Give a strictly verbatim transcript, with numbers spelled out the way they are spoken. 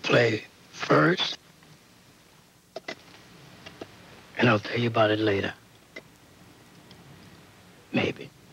play first, and I'll tell you about it later. Maybe.